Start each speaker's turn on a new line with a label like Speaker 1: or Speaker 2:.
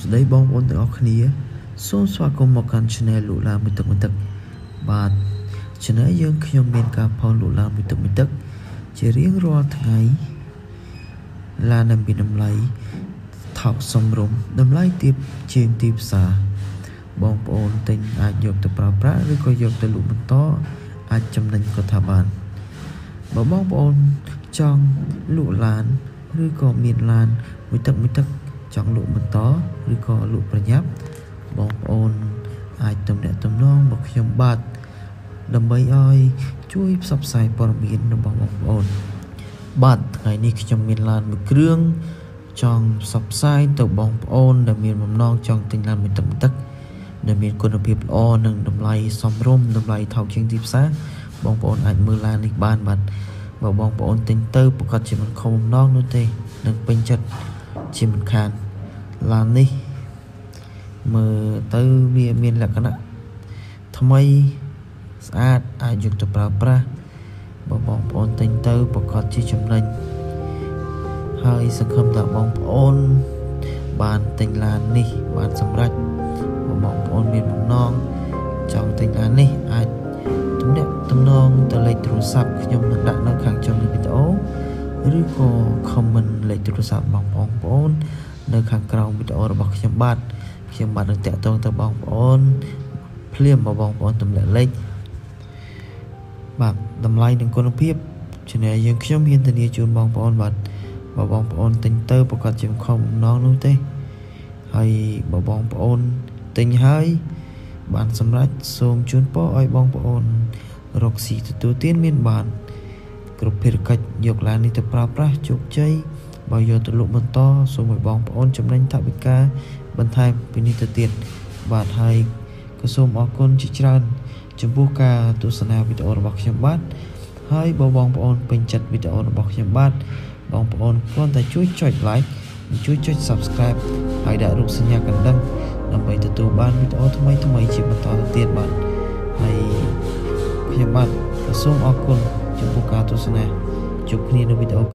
Speaker 1: Đây bong ônទាំងអស់គ្នាសូមស្វាគមន៍មកកាន់ channel លោកឡាមួយទឹកបាទ channel យើងខ្ញុំមានការផុសលោកឡាមួយទឹកជារៀងរាល់ថ្ងៃឡានមានតម្លៃថោកសមរម្យតម្លៃទាបជាងទីផ្សារបងប្អូនទិញអាចយកទៅប្រើប្រាស់ឬក៏យកទៅលក់បន្តអាចចំណេញក៏ថាបានបើបងប្អូនចង់លក់ឡានឬក៏មានឡានមួយទឹកចង់លក់បន្តឬក៏លក់ប្រញាប់បងប្អូនអាចទំនាក់ទំនងមកខ្ញុំបាទដើម្បីឲ្យជួយផ្សព្វផ្សាយព័ត៌មានរបស់បងប្អូនបាទថ្ងៃនេះខ្ញុំមានឡានមួយគ្រឿងចង់ផ្សព្វផ្សាយទៅបងប្អូនដែលមានបំណងចង់ទិញឡានមួយទឹកដែលមានគុណភាពល្អនិងតម្លៃសមរម្យតម្លៃថោកជាងទីផ្សារបងប្អូនអាចមើលឡាននេះបានបាទបើបងប្អូនទិញទៅប្រកាសជាមិនខំបំណងនោះទេនឹងពេញចិត្តជាមិនខានឡាននេះមើលទៅវាមានលក្ខណៈថ្មីស្អាតអាចយកទៅប្រើប្រាស់បើបងប្អូនទិញទៅប្រកាសជាចំណេញហើយសង្ឃឹមថាបងប្អូនបានទិញឡាននេះបានសម្រេចបងប្អូនមានបំណងចង់ទិញឡាននេះអាចទំនាក់ទំនងទៅលេខទូរស័ព្ទខ្ញុំនឹងដាក់នៅខាងចុងនៃវីដេអូឬក៏ comment លេខទូរស័ព្ទបងប្អូននៅខាងក្រោមវីដេអូរបស់ខ្ញុំបាទនឹងតាក់ទងទៅបងប្អូនភ្លាមបើបងប្អូនទម្លាក់លេខបាទតម្លៃនិងគុណភាពchannelយើងខ្ញុំហ៊ានធានាជូនបងប្អូនបាទបើបងប្អូនទិញទៅប្រកាសជាខំបំណងនោះទេហើយបើបងប្អូនទិញហើយបានសម្រេចសូមជូនពរឲ្យបងប្អូនរកស៊ីទទួលទានមានបានគ្រប់ភារកិច្ចយកឡាននេះទៅប្រើប្រាស់ជោគជ័យបើយកទៅលក់បន្តសូមឲ្យបងប្អូនចំណេញថវិកាបន្ថែមពីនេះទៅទៀតបាទហើយក៏សូមអរគុណជាច្រើនចំពោះការទស្សនាវីដេអូរបស់ខ្ញុំបាទហើយបើបងប្អូនពេញចិត្តវីដេអូរបស់ខ្ញុំបាទបងប្អូនគ្រាន់តែជួយចុច like និងជួយចុច subscribe ហើយដាក់រូបសញ្ញាកណ្ដឹងដើម្បីទទួលបានវីដេអូថ្មីជាបន្តទៅទៀតបាទហើយខ្ញុំបាទក៏សូមអរគុណចំពោះការទស្សនាជួបគ្នានៅវីដេអូ